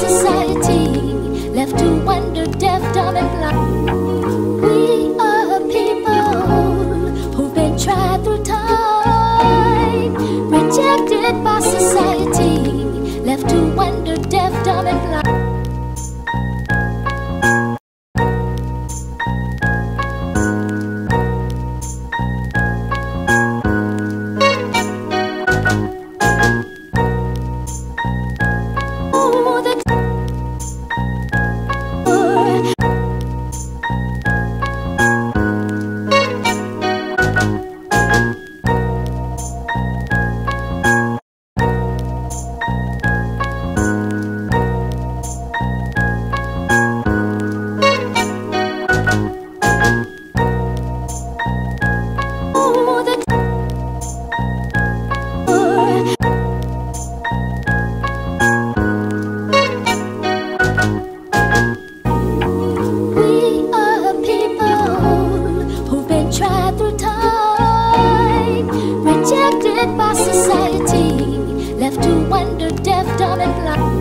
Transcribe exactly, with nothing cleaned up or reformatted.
society, left to wonder, deaf, dumb, and blind. We are people who've been tried through time, rejected by society, left to wonder, deaf, dumb, and blind. By society, left to wonder, deaf, dumb, and blind.